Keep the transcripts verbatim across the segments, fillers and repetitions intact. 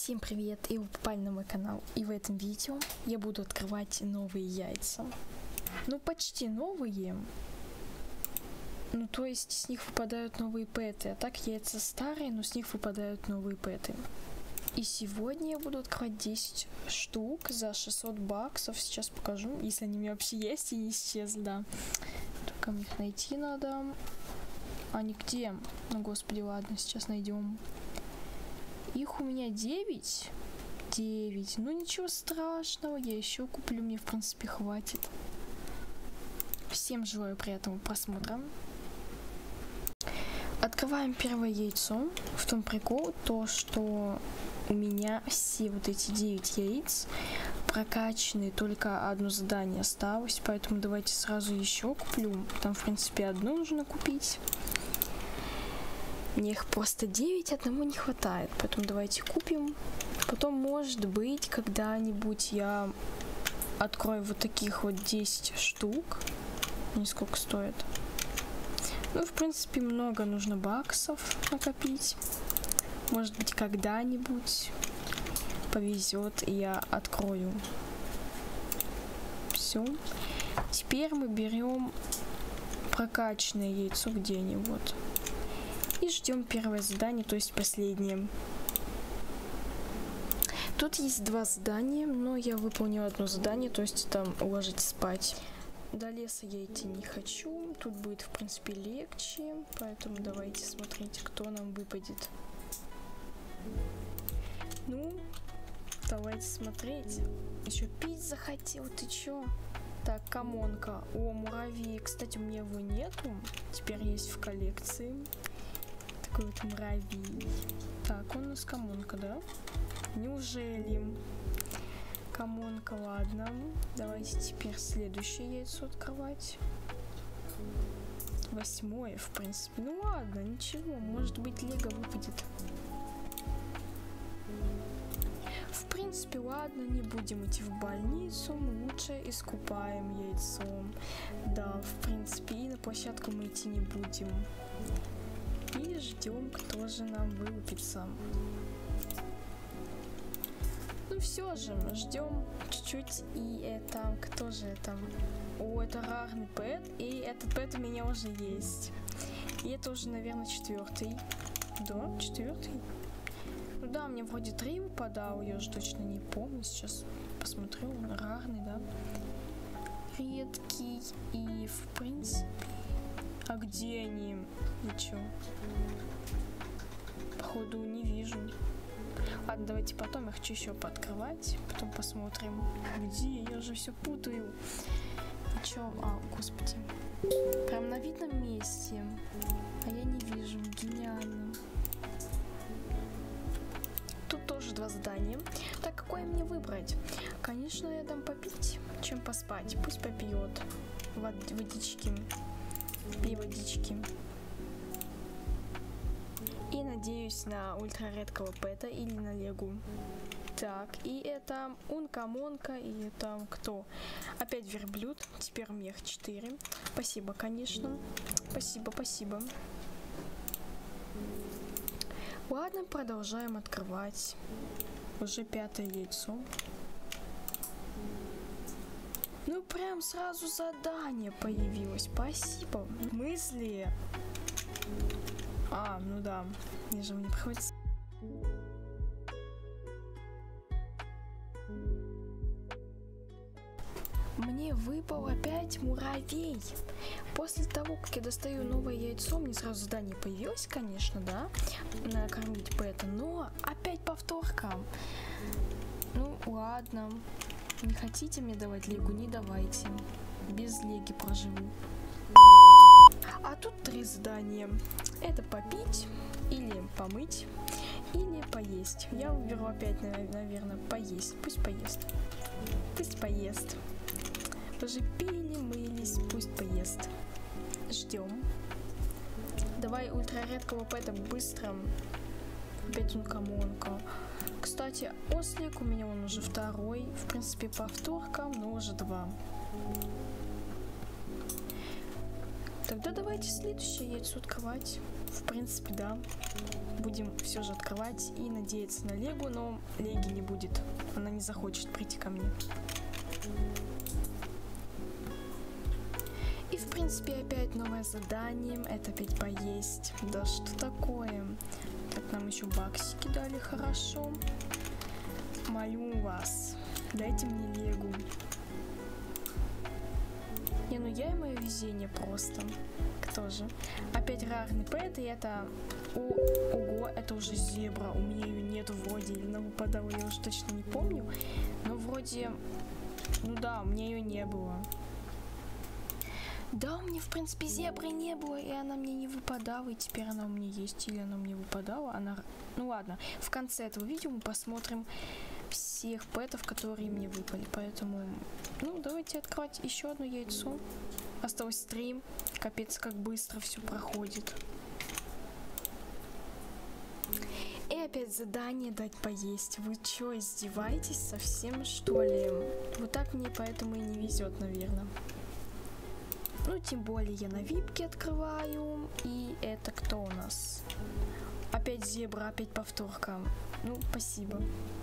Всем привет, и вы попали на мой канал. И в этом видео я буду открывать новые яйца. Ну, почти новые. Ну, то есть с них выпадают новые пэты. А так яйца старые, но с них выпадают новые пэты. И сегодня я буду открывать десять штук за шестьсот баксов. Сейчас покажу, если они у меня вообще есть и не исчезли, да. Только их найти надо. Они где? Ну, господи, ладно, сейчас найдем. Их у меня девять. девять. Ну ничего страшного, я еще куплю, мне в принципе хватит. Всем желаю приятного просмотра. Открываем первое яйцо. В том прикол, то что у меня все вот эти девять яиц прокачаны, только одно задание осталось, поэтому давайте сразу еще куплю. Там в принципе одно нужно купить. Мне их просто девять, одному не хватает, поэтому давайте купим. Потом, может быть, когда-нибудь я открою вот таких вот десять штук. Они сколько стоят? Ну, в принципе, много нужно баксов накопить. Может быть, когда-нибудь повезет, и я открою. Все. Теперь мы берем прокачанное яйцо, где они, вот. И ждем первое задание, то есть последнее. Тут есть два задания, но я выполнила одно задание, то есть там уложить спать. До леса я идти не хочу, тут будет в принципе легче, поэтому давайте смотреть, кто нам выпадет. Ну, давайте смотреть. Еще пить захотел, ты чё? Так, камонка. О, муравей. Кстати, у меня его нету, теперь есть в коллекции. Такой вот муравей. Так, он у нас камонка, да? Неужели? Камонка, ладно. Давайте теперь следующее яйцо открывать. Восьмое, в принципе. Ну ладно, ничего. Может быть, лего выпадет. В принципе, ладно, не будем идти в больницу. Мы лучше искупаем яйцо. Да, в принципе, и на площадку мы идти не будем. И ждем, кто же нам вылупится. Ну все же, ждем чуть-чуть. И это, кто же это? О, это рарный пэт. И этот пэт у меня уже есть. И это уже, наверное, четвертый. Да, четвертый. Ну да, мне вроде три выпадало, я уже точно не помню. Сейчас посмотрю, он рарный, да. Редкий. И в принципе... А где они? И чё? Походу не вижу. Ладно, давайте потом я хочу еще пооткрывать. Потом посмотрим, где. Я же все путаю. И чё? А, господи. Прям на видном месте. А я не вижу. Гениально. Тут тоже два задания. Так, какое мне выбрать? Конечно, я дам попить, чем поспать. Пусть попьет водички. И водички. И надеюсь на ультра редкого пэта или на легу. Так, и это ункамонка, и это кто? Опять верблюд, теперь мех четыре. Спасибо, конечно. Спасибо, спасибо. Ладно, продолжаем открывать. Уже пятое яйцо. Ну, прям сразу задание появилось. Спасибо. Мысли. А, ну да. Мне же мне приходится... Мне выпал опять муравей. После того, как я достаю новое яйцо, мне сразу задание появилось, конечно, да, накормить пэта, но опять повторка. Ну, ладно. Не хотите мне давать легу, не давайте. Без леги проживу. А тут три задания. Это попить, или помыть, или поесть. Я выберу опять, наверное, поесть. Пусть поест. Пусть поест. Тоже пили, мылись, пусть поест. Ждем. Давай ультра редкого пэта быстро. Опять он камонка. Кстати, ослик у меня он уже второй. В принципе, повторка, но уже два. Тогда давайте следующее яйцо открывать. В принципе, да. Будем все же открывать и надеяться на Легу, но Леги не будет. Она не захочет прийти ко мне. И в принципе опять новое задание. Это опять поесть. Да что такое? Так, нам еще баксики дали, хорошо. Молю вас, дайте мне Легу. Не, ну я и мое везение просто. Кто же? Опять рарный пэт, и это... О, ого, это уже зебра. У меня ее нету вроде, или она выпадала, я уже точно не помню. Но вроде... Ну да, у меня ее не было. Да, у меня в принципе зебры не было, и она мне не выпадала, и теперь она у меня есть, или она мне выпадала. Она... Ну ладно, в конце этого видео мы посмотрим всех пэтов, которые мне выпали, поэтому... Ну, давайте открывать еще одно яйцо. Осталось три. Капец, как быстро все проходит. И опять задание дать поесть. Вы что, издеваетесь совсем, что ли? Вот так мне поэтому и не везет, наверное. Ну, тем более я на випке открываю. И это кто у нас? Опять зебра, опять повторка. Ну, спасибо.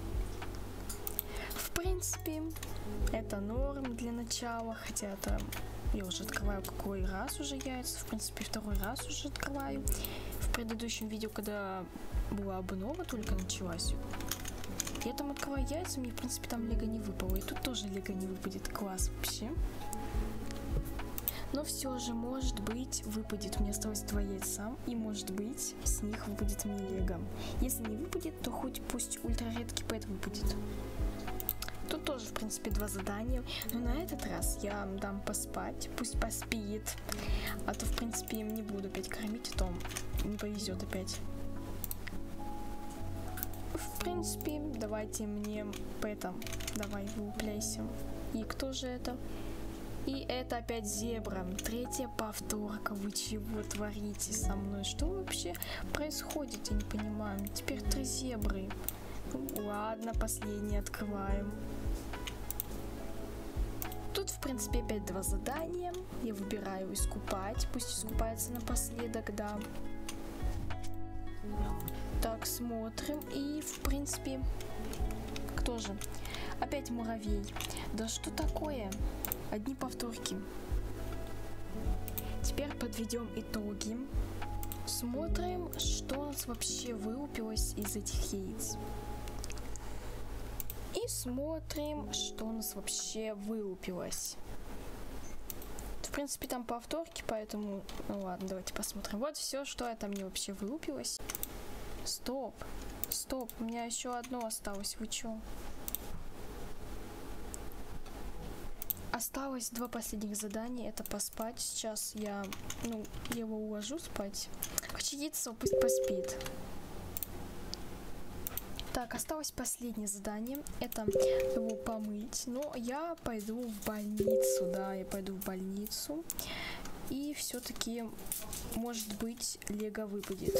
В принципе, это норм для начала, хотя это я уже открываю какой раз уже яйца, в принципе, второй раз уже открываю. В предыдущем видео, когда была обнова, только началась, я там открываю яйца, мне, в принципе, там лего не выпало, и тут тоже лего не выпадет, класс вообще. Но все же, может быть, выпадет, у меня осталось два яйца, и может быть, с них выпадет мне лего. Если не выпадет, то хоть пусть ультраредкий пэт выпадет. Тут тоже, в принципе, два задания, но на этот раз я дам поспать, пусть поспит, а то, в принципе, не буду опять кормить, а то не повезет опять. В принципе, давайте мне пэта, давай, вылупляйся. И кто же это? И это опять зебра, третья повторка, вы чего творите со мной? Что вообще происходит, я не понимаю, теперь три зебры. Ну, ладно, последний открываем. Тут, в принципе, опять два задания. Я выбираю искупать. Пусть искупается напоследок, да. Так, смотрим. И, в принципе, кто же? Опять муравей. Да что такое? Одни повторки. Теперь подведем итоги. Смотрим, что у нас вообще вылупилось из этих яиц. И смотрим, что у нас вообще вылупилось. В принципе, там повторки, поэтому... Ну ладно, давайте посмотрим. Вот все, что это мне вообще вылупилось. Стоп. Стоп, у меня еще одно осталось. Вы чё? Осталось два последних задания. Это поспать. Сейчас я, ну, его уложу спать. Хочу яйцо, пусть поспит. Так, осталось последнее задание. Это его помыть. Но я пойду в больницу, да, я пойду в больницу. И все-таки, может быть, лего выпадет.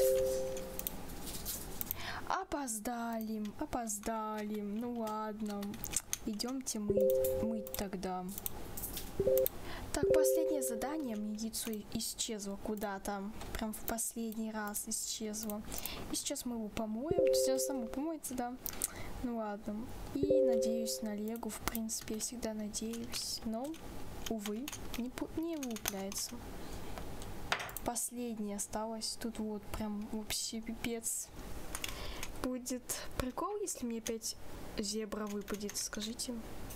Опоздали, опоздали. Ну ладно. Идемте мыть, мыть тогда. Так, последнее задание. Мне яйцо исчезло куда-то. Прям в последний раз исчезло. И сейчас мы его помоем. То есть оно само помоется, да. Ну ладно. И надеюсь на лего. В принципе, я всегда надеюсь. Но, увы, не, не вылупляется. Последнее осталось. Тут вот прям вообще пипец. Будет прикол, если мне опять зебра выпадет, скажите.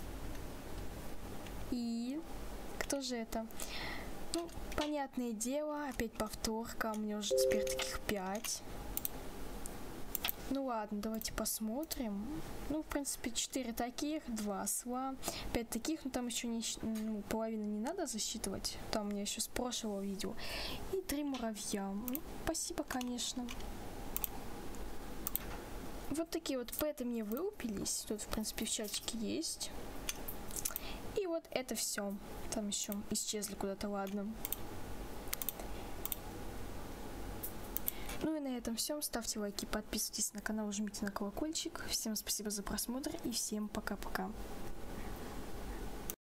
И кто же это? Ну, понятное дело, опять повторка. У меня уже теперь таких пять. Ну ладно, давайте посмотрим. Ну, в принципе, четыре таких, два осла, пять таких, но там еще не, ну, половину не надо засчитывать. Там у меня еще с прошлого видео. И три муравья. Ну, спасибо, конечно. Вот такие вот пэты мне вылупились. Тут, в принципе, в чатике есть. И вот это все. Там еще исчезли куда-то, ладно. Ну и на этом все. Ставьте лайки, подписывайтесь на канал, жмите на колокольчик. Всем спасибо за просмотр и всем пока-пока.